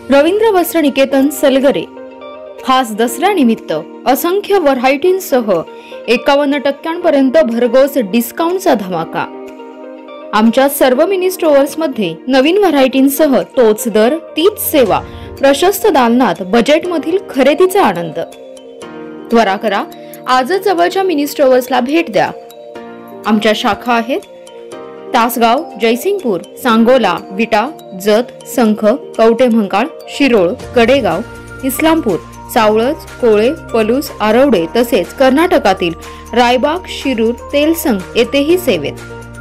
रवींद्र वस्त्र निकेतन सलगरे खास दसऱ्यानिमित्त असंख्य व्हरायटींसह 51% भरघोस डिस्काउंटचा धमाका। आमच्या सर्व मिनी स्टोअर्स मध्ये नवीन व्हरायटींसह तोच दर, तीच सेवा, प्रशस्त दालनात बजेटमधील खरेदीचा आनंद। त्वरा करा, आजच जवळच्या मिनी स्टोअर्सला भेट द्या। आमच्या शाखा आहेत तासगाव, जयसिंगपूर, सांगोला, विटा, जत, संख, कवठेमहांकाळ, शिरोळ, कडेगाव, इस्लामपूर, सावळज, कोळे, पलूस, आरवडे तसेच कर्नाटकातील रायबाग, शिरूर, तेलसंग येथेही सेवेत।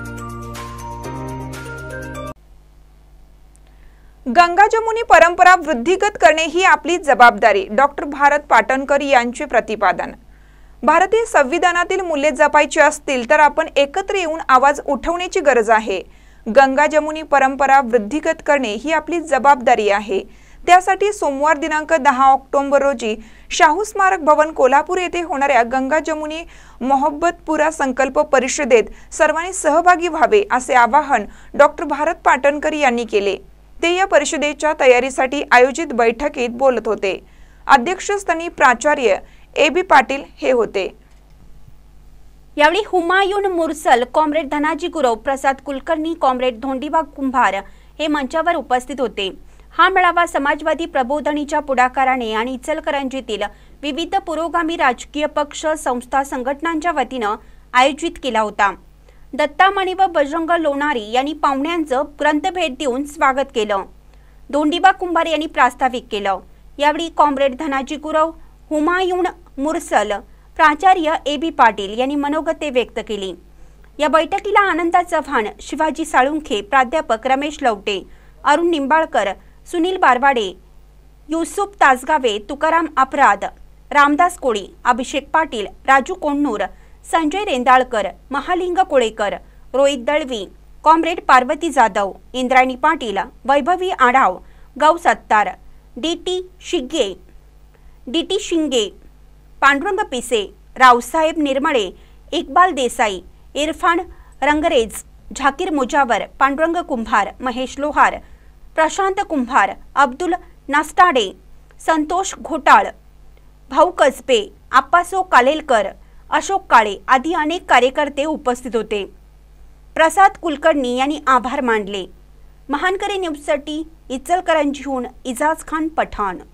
गंगा जमुनी परंपरा वृद्धिगत करणे ही आपली जबाबदारी, डॉक्टर भारत पाटणकर यांचे प्रतिपादन। भारतीय संविधानातील मूल्ये जपायची असतील तर आपण एकत्र येऊन आवाज उठवण्याची गरज आहे। गंगा जमुनी परंपरा वृद्धिगत करणे ही आपली जबाबदारी आहे। त्यासाठी सोमवार दिनांक 10 ऑक्टोबर रोजी शाहू स्मारक भवन कोल्हापूर येथे होणाऱ्या गंगा जमुनी मोहब्बतपुरा संकल्प परिषदेत सर्वांनी सहभागी व्हावे असे आवाहन डॉक्टर भारत पाटणकर यांनी केले। ते या परिषदेच्या तयारीसाठी आयोजित बैठकीत बोलत होते। अध्यक्षस्थानी प्राचार्य ए.बी. पाटील हे होते। यावेळी हुमायून मुरसल, कॉम्रेड धनाजी गुरव, प्रसाद कुलकर्णी, कॉम्रेड धोंडीबा कुंभार हे मंचावर उपस्थित होते। हा मेळावा समाजवादी प्रबोधनीच्या पुढाकाराने आणि इचलकरंजीतील विविध पुरोगामी राजकीय पक्ष, संस्था, संघटनांच्या वतीने आयोजित केला होता। दत्तामाणी व बजरंग लोणारी यांनी पाहुण्यांचं ग्रंथभेट देऊन स्वागत केलं। धोंडीबा कुंभार यांनी प्रास्ताविक केलं। यावेळी कॉम्रेड धनाजी गुरव, हुमायून मुरसल, प्राचार्य ए.बी. पाटील यांनी मनोगते व्यक्त केली। या बैठकीला आनंदा चव्हाण, शिवाजी साळुंखे, प्राध्यापक रमेश लवटे, अरुण निंबाळकर, सुनील बारवाडे, युसुफ तासगावे, तुकाराम अपराध, रामदास कोळी, अभिषेक पाटील, राजू कोण्णूर, संजय रेंदाळकर, महालिंग कोळेकर, रोहित दळवी, कॉम्रेड पार्वती जाधव, इंद्रायणी पाटील, वैभवी आढाव, गौ सत्तार, डी.टी. शिंगे, पांडुरंग पिसे, रावसाहेब निर्मळे, इक्बाल देसाई, इरफान रंगरेज, झाकीर मुजावर, पांडुरंग कुंभार, महेश लोहार, प्रशांत कुंभार, अब्दुल नास्टाडे, संतोष घोटाळ, भाऊ कसबे, आप्पासो कालेलकर, अशोक काळे आदी अनेक कार्यकर्ते उपस्थित होते। प्रसाद कुलकर्णी यांनी आभार मानले। महानकरी न्यूजसाठी इचलकरंजीहून इजाज खान पठाण।